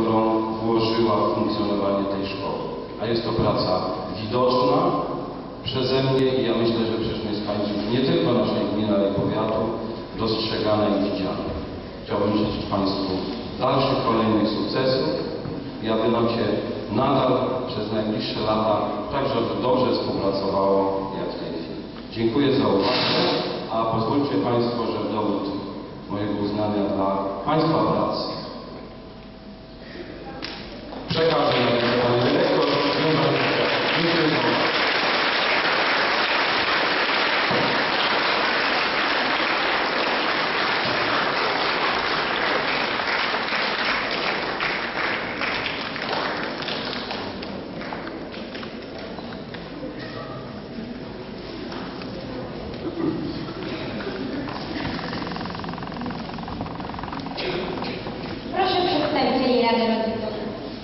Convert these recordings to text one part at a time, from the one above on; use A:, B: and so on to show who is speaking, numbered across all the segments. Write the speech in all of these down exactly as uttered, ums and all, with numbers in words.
A: którą włożyła w funkcjonowanie tej szkoły. A jest to praca widoczna przeze mnie i ja myślę, że przez mieszkańców nie tylko naszej gminy, ale i powiatu dostrzegana i widziana. Chciałbym życzyć Państwu dalszych, kolejnych sukcesów i aby nam się nadal przez najbliższe lata tak, żeby dobrze współpracowało jak w tej chwili. Dziękuję za uwagę, a pozwólcie Państwo, że w dowód mojego uznania dla Państwa pracy przekażę na ręce Pani Dyrektor. Dziękuję za uwagę.
B: Proszę przedstawicieli Rady Rodziców.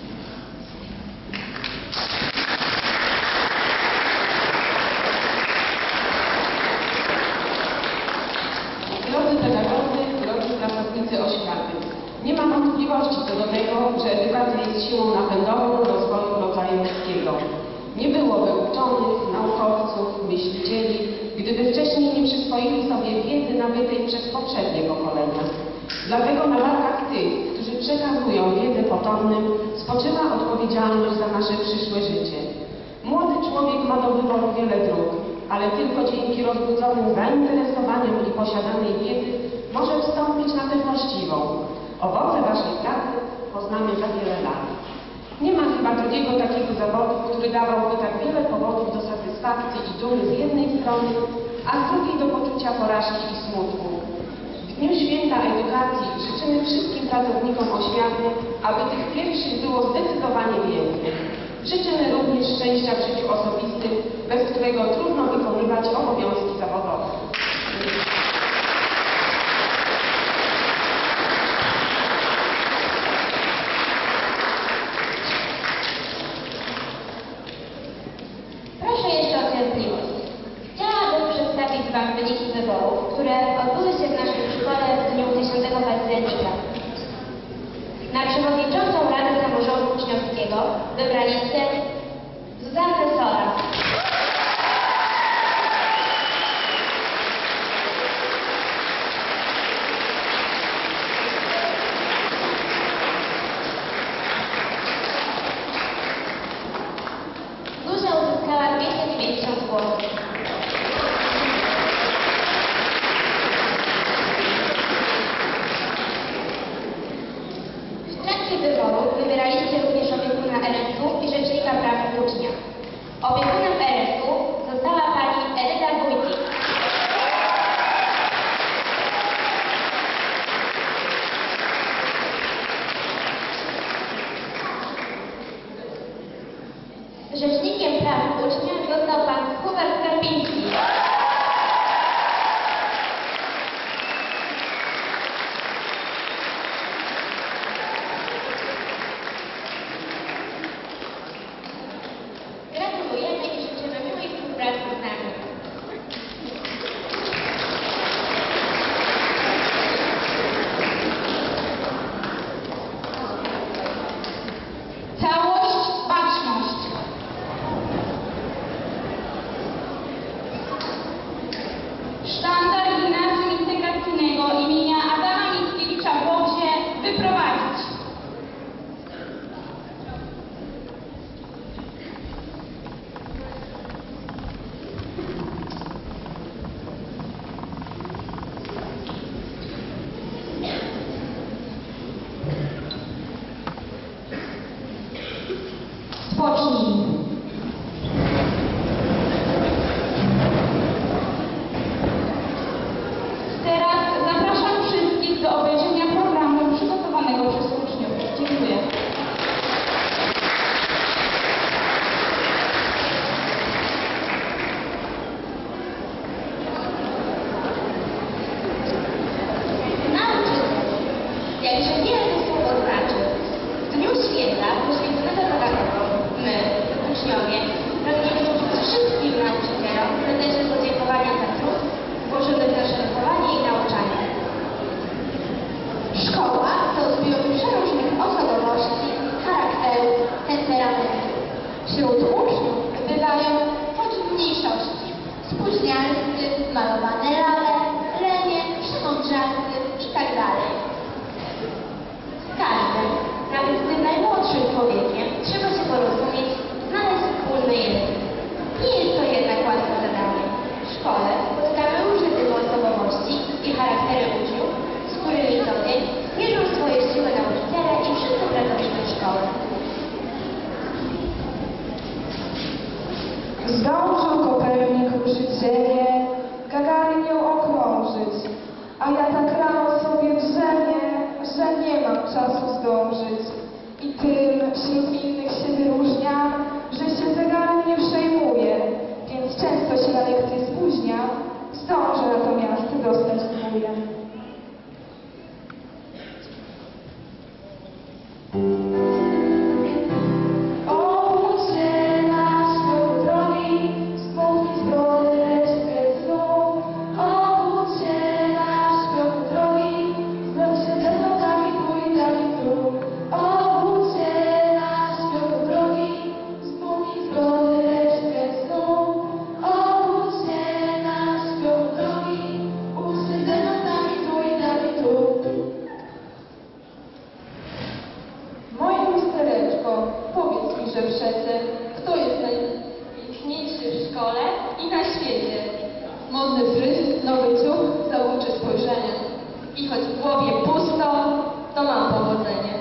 C: Drodzy pedagodzy, drodzy pracownicy oświaty, nie ma wątpliwości co do tego, że edukacja jest siłą napędową rozwoju rodzaju ludzkiego. Nie byłoby uczonych, naukowców, myślicieli, gdyby wcześniej nie przyswoili sobie wiedzy nabytej przez poprzednie pokolenia. Dlatego na barkach tych, którzy przekazują wiedzę potomnym, spoczywa odpowiedzialność za nasze przyszłe życie. Młody człowiek ma do wyboru wiele dróg, ale tylko dzięki rozbudzonym zainteresowaniom i posiadanej wiedzy może wstąpić na tę właściwą. Owoce waszej pracy poznamy za wiele lat. Nie ma chyba drugiego takiego zawodu, który dawałby tak wiele powodów do satysfakcji i dumy z jednej strony, a z drugiej do poczucia porażki i smutku. W Dniu Święta Edukacji życzymy wszystkim pracownikom oświaty, aby tych pierwszych było zdecydowanie więcej. Życzymy również szczęścia w życiu osobistym, bez którego trudno wykonywać obowiązki zawodowe.
B: Proszę jeszcze o cierpliwość. Chciałabym przedstawić Wam wyniki wyborów, które odbyły się w naszej szkole w dniu dziesiątego października. Na przewodniczącą Rady Samorządu Uczniowskiego wybraliście Zuzannę Sora. Zuzia uzyskała dwieście dziewięćdziesiąt głosów. W trakcie wyborów wybieraliście również opiekuna R S U i rzecznika praw ucznia. Opiekunem R S U została pani Edyta Wójcik. Rzecznikiem praw ucznia został pan Hubert Karpiński. Gratulujemy i życzymy miłej współpracy z nami. Całość, baczność.
D: Wśród uczniów bywają choć mniejszości, spóźnialscy, malowane lale, lenie, przemądrzalcy i tak dalej. Z każdym, nawet z tym najmłodszym człowiekiem, trzeba się porozumieć, znaleźć wspólny język. Nie jest to jednak łatwe zadanie. W szkole spotykamy różne typy osobowości i charaktery uczniów, z którymi co dzień mierzą swoje siły nauczyciele i wszyscy pracownicy szkoły.
E: Zdążył Kopernik ruszyć Ziemię, Gagarin ją okrążyć, a ja tak rano sobie drzemię, że nie mam czasu zdążyć. I tym wśród innych się wyróżniam, że się zegarem nie przejmuję, więc często się na lekcje spóźniam, zdążę natomiast dostać dwóje. Powiedz mi, że przecież kto jest najpiękniejszy w szkole i na świecie?
C: Modny fryz, nowy ciuch, zabójcze spojrzenie.
E: I choć w głowie pusto, to mam powodzenie.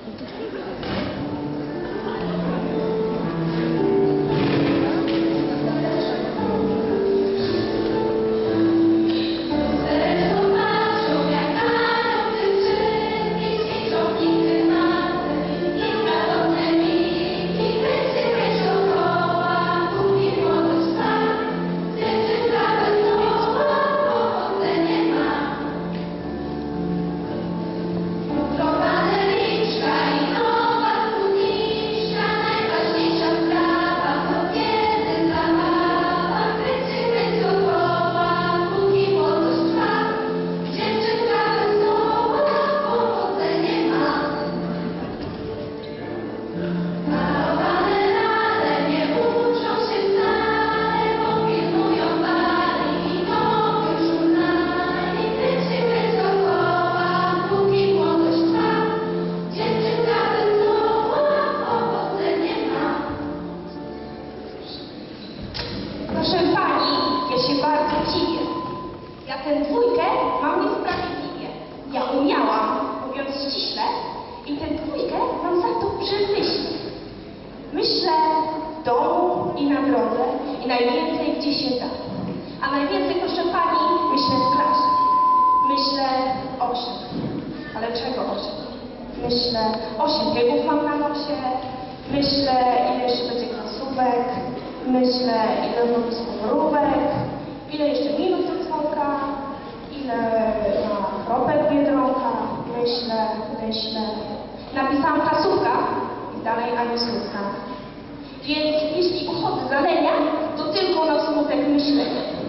E: Proszę pani, ja się bardzo dziwię. Ja tę dwójkę mam niesprawiedliwie. Ja umiałam, mówiąc ściśle, i tę dwójkę mam za to przemyślnie. Myślę w domu i na drodze i najwięcej gdzie się da. A najwięcej, proszę pani, myślę w klasie. Myślę osiem. Ale czego osiem? Myślę osiem biegów mam na nosie. Myślę, ile jeszcze będzie klasówek. Myślę, ile robi sporówek, ile jeszcze minut do dzwonka, ile ma kropek biedronka. Myślę, myślę. Napisałam klasówka i dalej ani słówka. Więc jeśli uchodzę za lenia, to tylko na smutek myślenia.